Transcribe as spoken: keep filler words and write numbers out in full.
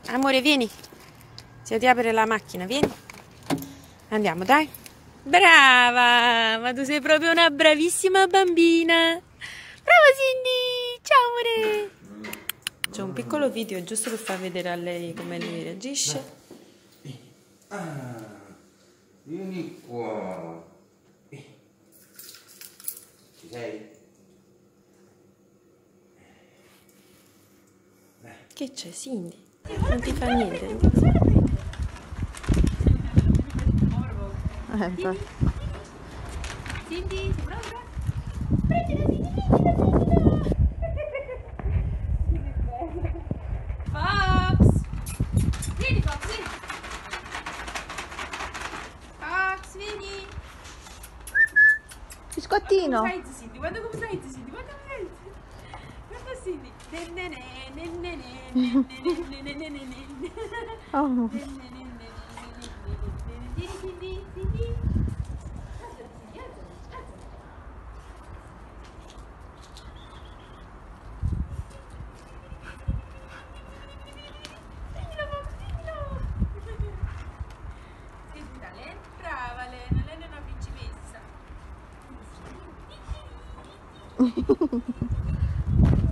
Amore, vieni. Se ti apre la macchina, vieni. Andiamo, dai. Brava! Ma tu sei proprio una bravissima bambina. Brava Cindy! Ciao amore! C'è un piccolo video giusto per far vedere a lei come lei reagisce. Ah, vieni qua. Ci sei? Che c'è, Cindy? Non ti fa niente? Eh, poi. Cindy, sei pronta? Prendila, Cindy, prendila, prendila! Fox! Vieni, Fox, vieni! Fox, vieni! Biscottino! Guarda come stai, Cindy, guarda come stai, Cindy, guarda come stai! Guarda, Cindy! Nennene, nennene, nennene, nennene. Oh. Vieni, Cindy, Cindy! Brava Lena, Lena è una principessa.